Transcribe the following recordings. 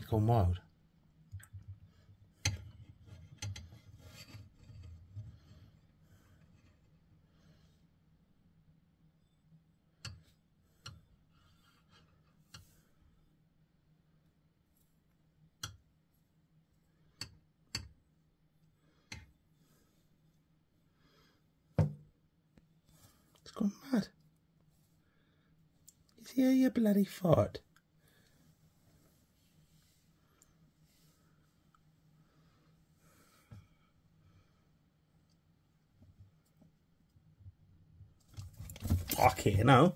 gone wild. It's gone mad. Is he a bloody fart? Fuck it, no.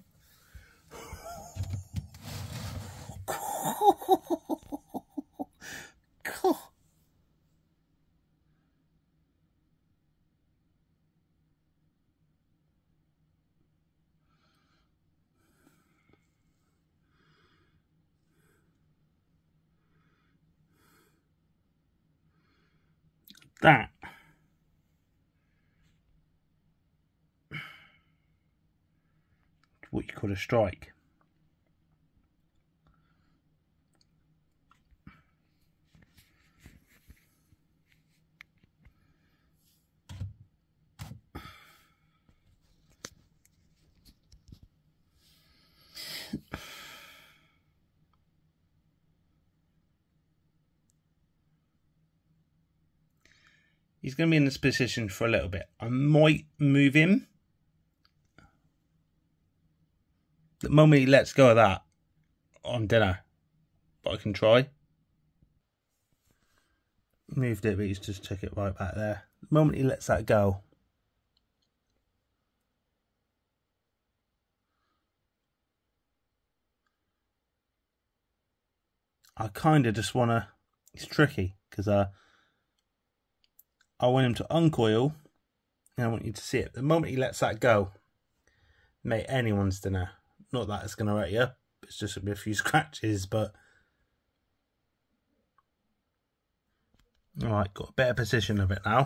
That what you call a strike. He's going to be in this position for a little bit. I might move him. The moment he lets go of that, on dinner. But I can try. Moved it, but he's just took it right back there. The moment he lets that go. I kind of just want to... It's tricky, because I want him to uncoil, and I want you to see it. The moment he lets that go, mate, anyone's dinner. Not that it's going to hurt you. It's just going to be a few scratches, but... Alright, got a better position of it now.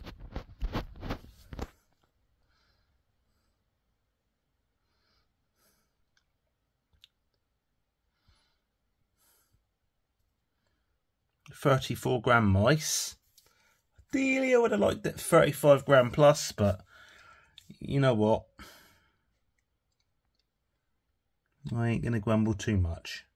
£34 mice. Ideally, I would have liked it 35 plus, but you know what? I ain't gonna grumble too much.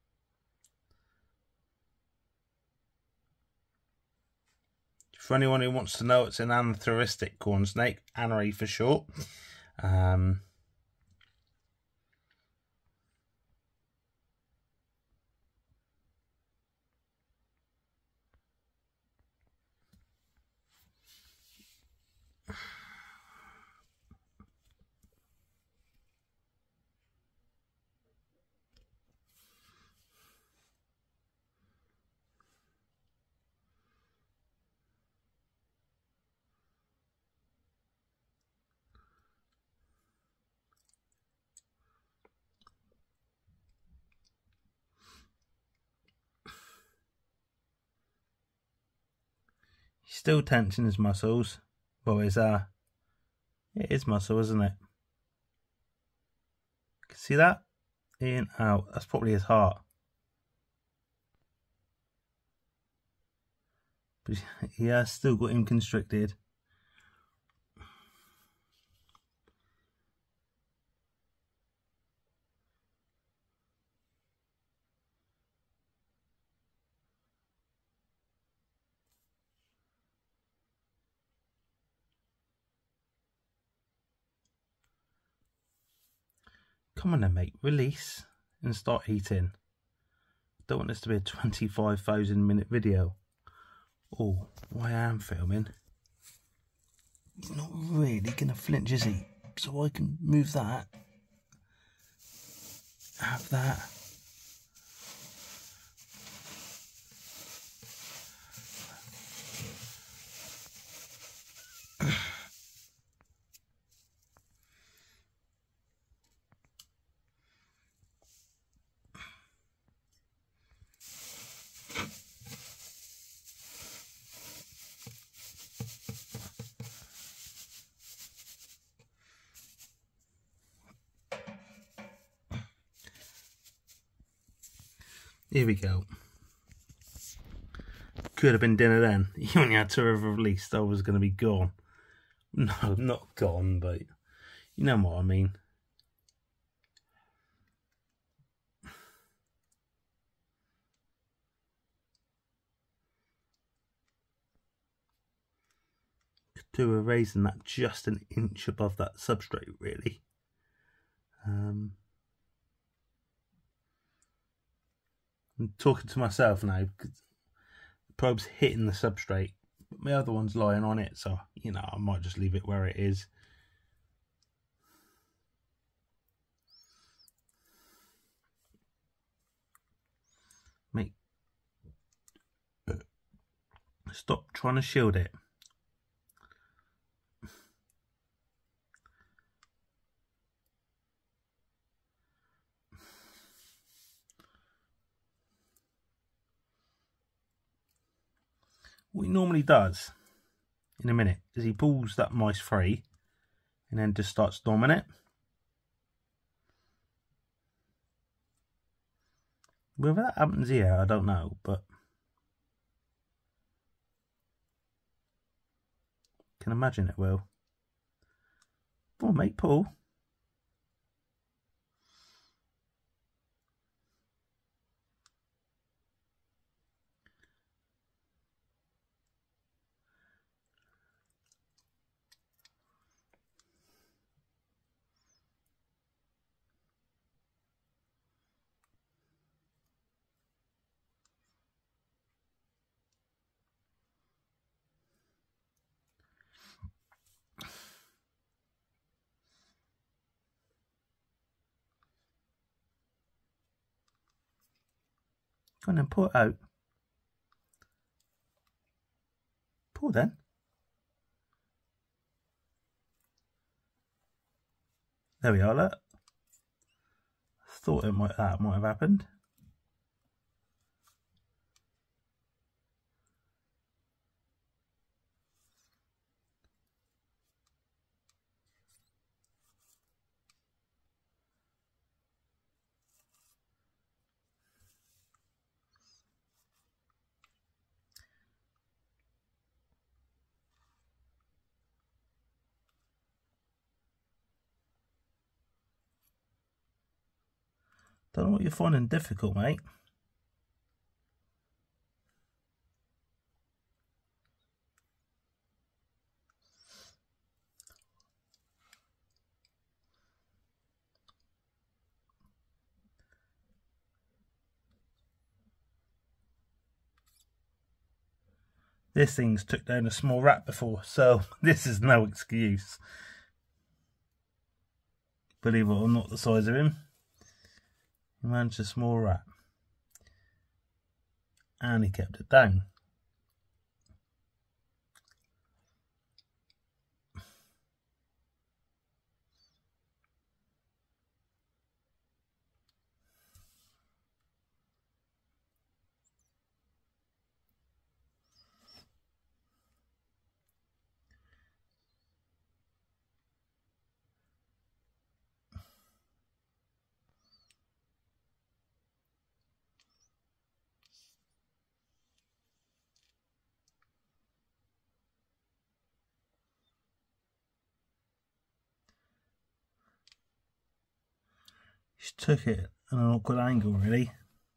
For anyone who wants to know, it's an antheristic corn snake, anery for short. Still tensing his muscles. Well, it is muscle, isn't it? See that? In, out. That's probably his heart. But he has still got him constricted. Come on then, mate. Release and start eating. Don't want this to be a 25,000 minute video. Oh, I am filming. He's not really going to flinch, is he? So I can move that. Have that. Here we go. could have been dinner then. You only had to have released, I was going to be gone. No, not gone, but you know what I mean. Could do a raising that just an inch above that substrate, really. I'm talking to myself now because the probe's hitting the substrate, but my other one's lying on it, so you know I might just leave it where it is. Mate, stop trying to shield it. What he normally does in a minute is he pulls that mice free and then just starts storming it. Whether that happens here, I don't know, but I can imagine it will. Come on, mate, pull. Go on then, pull it out. Pull then. There we are, look. Thought that might have happened. Don't know what you're finding difficult, mate. This thing's took down a small rat before, so this is no excuse. Believe it or not, the size of him. He managed a small rat. And he kept it down. Just took it at an awkward angle, really.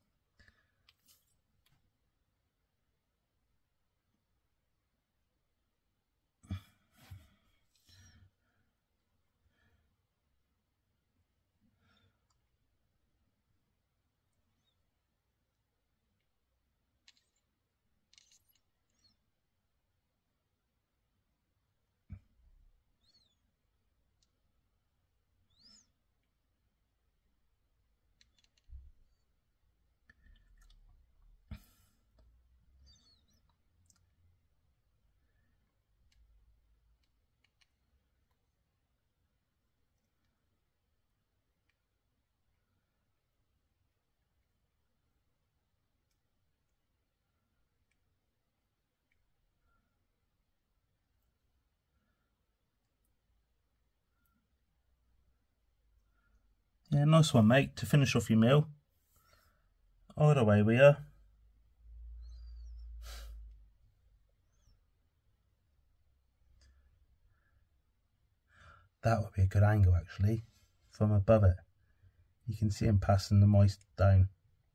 Yeah, nice one, mate, to finish off your meal. All the way we are. That would be a good angle actually, from above it. You can see him passing the mice down.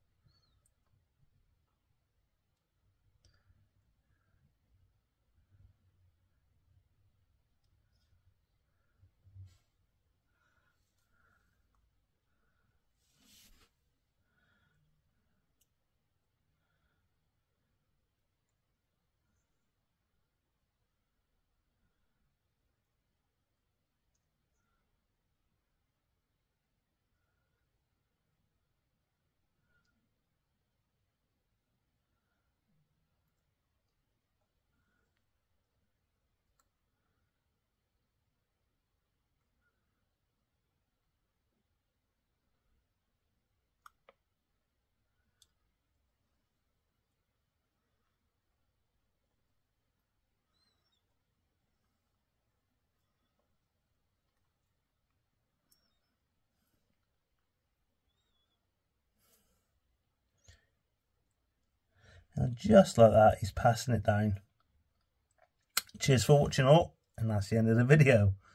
And just like that, he's passing it down. Cheers for watching all, and that's the end of the video.